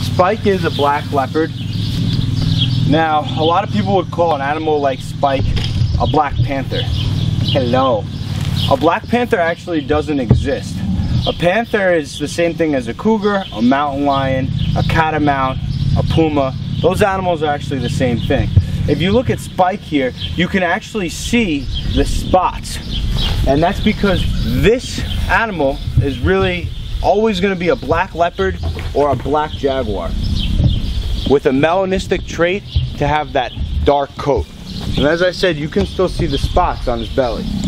Spike is a black leopard. Now, a lot of people would call an animal like Spike a black panther. Hello. A black panther actually doesn't exist. A panther is the same thing as a cougar, a mountain lion, a catamount, a puma. Those animals are actually the same thing. If you look at Spike here, you can actually see the spots. And that's because this animal is really always going to be a black leopard or a black jaguar with a melanistic trait to have that dark coat. And as I said, you can still see the spots on his belly.